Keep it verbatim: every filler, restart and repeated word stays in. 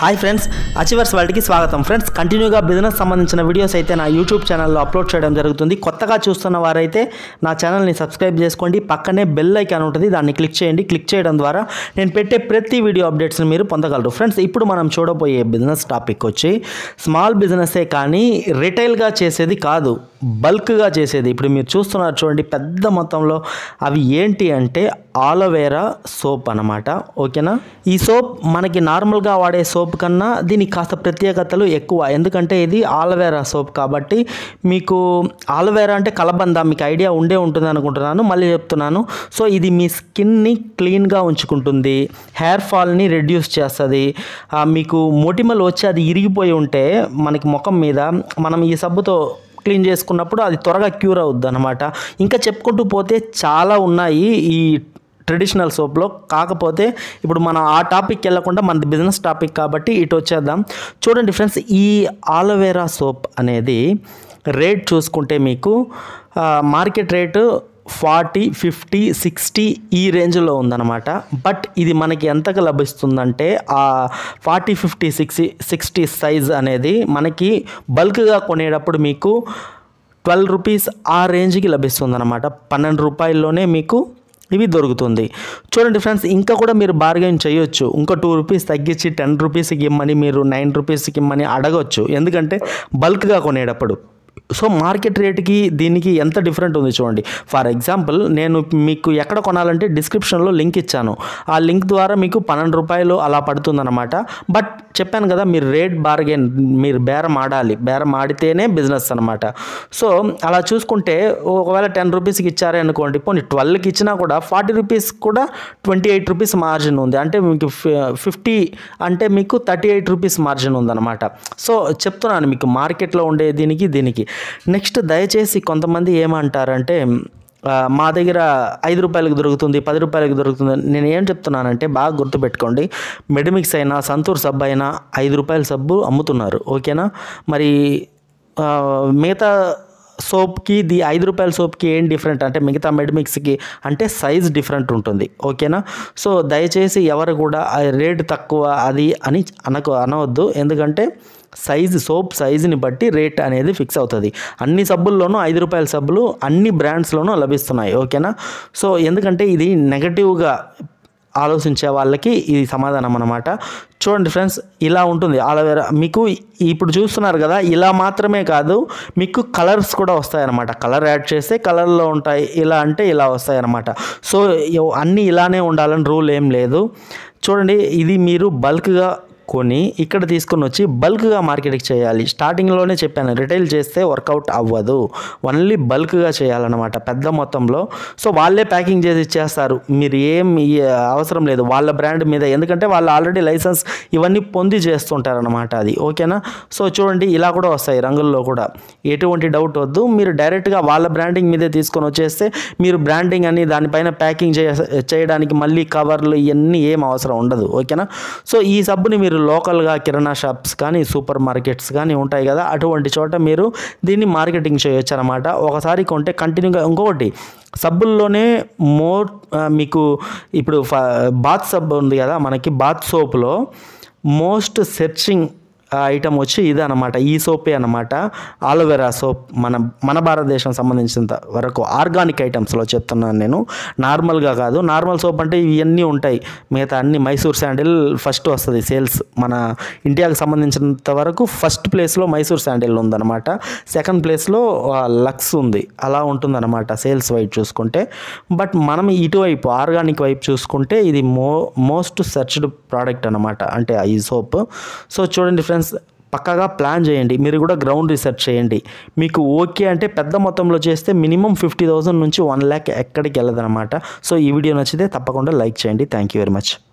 Hi friends, achievers వరల్డ్కి స్వాగతం. Friends, కంటిన్యూగా business సంబంధించిన వీడియోస్ అయితే నా యూట్యూబ్ ఛానల్లో అప్లోడ్ చేయడం జరుగుతుంది. కొత్తగా చూస్తున్న వారైతే నా ఛానల్ని సబ్స్క్రైబ్ చేసుకోండి. పక్కనే బెల్ ఐకాన్ ఉంటుంది, దాన్ని క్లిక్ చేయండి. క్లిక్ చేయడం ద్వారా నేను పెట్టే ప్రతి వీడియో అప్డేట్స్ని మీరు పొందగలరు. ఫ్రెండ్స్, ఇప్పుడు మనం చూడబోయే బిజినెస్ టాపిక్ వచ్చి స్మాల్ బిజినెస్సే కానీ రిటైల్గా చేసేది కాదు, బల్క్గా చేసేది. ఇప్పుడు మీరు చూస్తున్నారు చూడండి, పెద్ద మొత్తంలో అవి ఏంటి అంటే ఆలోవేరా సోప్ అన్నమాట. ఓకేనా, ఈ సోప్ మనకి నార్మల్గా వాడే సోప్ కన్నా దీనికి కాస్త ప్రత్యేకతలు ఎక్కువ. ఎందుకంటే ఇది ఆలోవేరా సోప్ కాబట్టి. మీకు ఆలోవేరా అంటే కలబంద, మీకు ఐడియా ఉండే ఉంటుంది అనుకుంటున్నాను, మళ్ళీ చెప్తున్నాను. సో ఇది మీ స్కిన్ని క్లీన్గా ఉంచుకుంటుంది, హెయిర్ ఫాల్ని రెడ్యూస్ చేస్తుంది. మీకు మొటిమలు వచ్చి అది ఇరిగిపోయి ఉంటే మనకి ముఖం మీద మనం ఈ సబ్బుతో క్లీన్ చేసుకున్నప్పుడు అది త్వరగా క్యూర్ అవుద్ది అనమాట. ఇంకా చెప్పుకుంటూ పోతే చాలా ఉన్నాయి ఈ ట్రెడిషనల్ సోప్లో. కాకపోతే ఇప్పుడు మనం ఆ టాపిక్ వెళ్ళకుండా మనది బిజినెస్ టాపిక్ కాబట్టి ఇటు వచ్చేద్దాం. చూడండి ఫ్రెండ్స్, ఈ ఆలోవేరా సోప్ అనేది రేట్ చూసుకుంటే మీకు market rate forty fifty sixty ఈ రేంజ్లో ఉందన్నమాట. బట్ ఇది మనకి ఎంతకు లభిస్తుందంటే ఆ forty fifty sixty sixty size అనేది మనకి బల్క్గా కొనేటప్పుడు మీకు ట్వెల్వ్ రూపీస్ ఆ రేంజ్కి లభిస్తుంది అనమాట. పన్నెండు రూపాయల్లోనే మీకు ఇవి దొరుకుతుంది. చూడండి ఫ్రెండ్స్, ఇంకా కూడా మీరు బార్గెన్ చేయొచ్చు. ఇంకా టూ రూపీస్ తగ్గించి టెన్ రూపీస్కి ఇమ్మని, మీరు నైన్ రూపీస్కి ఇమ్మని అడగొచ్చు, ఎందుకంటే బల్క్గా కొనేటప్పుడు. సో మార్కెట్ రేట్కి దీనికి ఎంత డిఫరెంట్ ఉంది చూడండి. ఫర్ ఎగ్జాంపుల్, నేను మీకు ఎక్కడ కొనాలంటే డిస్క్రిప్షన్లో లింక్ ఇచ్చాను. ఆ లింక్ ద్వారా మీకు పన్నెండు రూపాయలు అలా పడుతుందన్నమాట. బట్ చెప్పాను కదా, మీరు రేట్ బార్గెన్, మీరు బేరం ఆడాలి, బేరం ఆడితేనే బిజినెస్ అనమాట. సో అలా చూసుకుంటే ఒకవేళ టెన్ రూపీస్కి ఇచ్చారే అనుకోండి, పోనీ ట్వెల్వ్కి ఇచ్చినా కూడా ఫార్టీ రూపీస్ కూడా ట్వంటీ ఎయిట్ రూపీస్ మార్జిన్ ఉంది. అంటే మీకు ఫిఫ్టీ అంటే మీకు థర్టీ ఎయిట్ రూపీస్ మార్జిన్ ఉందన్నమాట. సో చెప్తున్నాను మీకు మార్కెట్లో ఉండే దీనికి దీనికి. నెక్స్ట్, దయచేసి కొంతమంది ఏమంటారంటే మా దగ్గర ఐదు రూపాయలకు దొరుకుతుంది, పది రూపాయలకు దొరుకుతుంది. నేను ఏం చెప్తున్నానంటే బాగా గుర్తుపెట్టుకోండి, మెడిమిక్స్ అయినా సంతూర్ సబ్బు అయినా ఐదు రూపాయల సబ్బు అమ్ముతున్నారు. ఓకేనా, మరి మిగతా సోప్కి ది ఐదు రూపాయల సోప్కి ఏం డిఫరెంట్ అంటే మిగతా మెడిమిక్స్కి అంటే సైజ్ డిఫరెంట్ ఉంటుంది. ఓకేనా, సో దయచేసి ఎవరు కూడా రేటు తక్కువ అది అని అనకు అనవద్దు. ఎందుకంటే సైజు, సోప్ సైజుని బట్టి రేట్ అనేది ఫిక్స్ అవుతుంది. అన్ని సబ్బుల్లోనూ ఐదు రూపాయల సబ్బులు అన్ని బ్రాండ్స్లోనూ లభిస్తున్నాయి. ఓకేనా, సో ఎందుకంటే ఇది నెగటివ్గా ఆలోచించే వాళ్ళకి ఇది సమాధానం అన్నమాట. చూడండి ఫ్రెండ్స్, ఇలా ఉంటుంది ఆలోవేరా. మీకు ఇప్పుడు చూస్తున్నారు కదా, ఇలా మాత్రమే కాదు, మీకు కలర్స్ కూడా వస్తాయన్నమాట. కలర్ యాడ్ చేస్తే కలర్లో ఉంటాయి, ఇలా అంటే ఇలా వస్తాయన్నమాట. సో అన్నీ ఇలానే ఉండాలని రూల్ ఏం లేదు. చూడండి, ఇది మీరు బల్క్గా కొని ఇక్కడ తీసుకొని వచ్చి బల్క్గా మార్కెట్కి చేయాలి. స్టార్టింగ్లోనే చెప్పాను, రిటైల్ చేస్తే వర్కౌట్ అవ్వదు, ఓన్లీ బల్క్గా చేయాలన్నమాట, పెద్ద మొత్తంలో. సో వాళ్ళే ప్యాకింగ్ చేసి ఇచ్చేస్తారు, మీరు ఏం అవసరం లేదు వాళ్ళ బ్రాండ్ మీద, ఎందుకంటే వాళ్ళు ఆల్రెడీ లైసెన్స్ ఇవన్నీ పొంది చేస్తుంటారనమాట అది. ఓకేనా, సో చూడండి ఇలా కూడా వస్తాయి రంగుల్లో కూడా, ఎటువంటి డౌట్ వద్దు. మీరు డైరెక్ట్గా వాళ్ళ బ్రాండింగ్ మీదే తీసుకొని వచ్చేస్తే మీరు బ్రాండింగ్ అని దానిపైన ప్యాకింగ్ చేయడానికి మళ్ళీ కవర్లు ఇవన్నీ ఏం అవసరం ఉండదు. ఓకేనా, సో ఈ సబ్బుని మీరు లోకల్గా కిరాణా షాప్స్ కానీ సూపర్ మార్కెట్స్ కానీ ఉంటాయి కదా, అటువంటి చోట మీరు దీన్ని మార్కెటింగ్ చేయొచ్చు అనమాట. ఒకసారి కొంటే కంటిన్యూగా. ఇంకొకటి, సబ్బుల్లోనే మోర్ మీకు ఇప్పుడు బాత్ సబ్బు ఉంది కదా మనకి, బాత్ సోప్లో మోస్ట్ సెర్చింగ్ ఐటమ్ వచ్చి ఇదే అనమాట, ఈ సోపే అనమాట, ఆలోవేరా సోప్. మన మన భారతదేశం సంబంధించినంత వరకు ఆర్గానిక్ ఐటమ్స్లో చెప్తున్నాను నేను, నార్మల్గా కాదు. నార్మల్ సోప్ అంటే ఇవన్నీ ఉంటాయి, మిగతా అన్ని. మైసూర్ శాండిల్ ఫస్ట్ వస్తుంది సేల్స్, మన ఇండియాకి సంబంధించినంత వరకు ఫస్ట్ ప్లేస్లో మైసూర్ శాండిల్ ఉందన్నమాట, సెకండ్ ప్లేస్లో లక్స్ ఉంది. అలా ఉంటుందన్నమాట సేల్స్ వైపు చూసుకుంటే. బట్ మనం ఇటువైపు ఆర్గానిక్ వైపు చూసుకుంటే ఇది మో మోస్ట్ సెర్చ్డ్ ప్రోడక్ట్ అనమాట, అంటే ఈ సోప్. సో చూడండి ఫ్రెండ్స్, పక్కాగా ప్లాన్ చేయండి, మీరు కూడా గ్రౌండ్ రీసెర్చ్ చేయండి. మీకు ఓకే అంటే పెద్ద మొత్తంలో చేస్తే మినిమం ఫిఫ్టీ థౌసండ్ నుంచి వన్ ల్యాక్ ఎక్కడికి వెళ్ళదనమాట. సో ఈ వీడియో నచ్చితే తప్పకుండా లైక్ చేయండి. Thank you very much.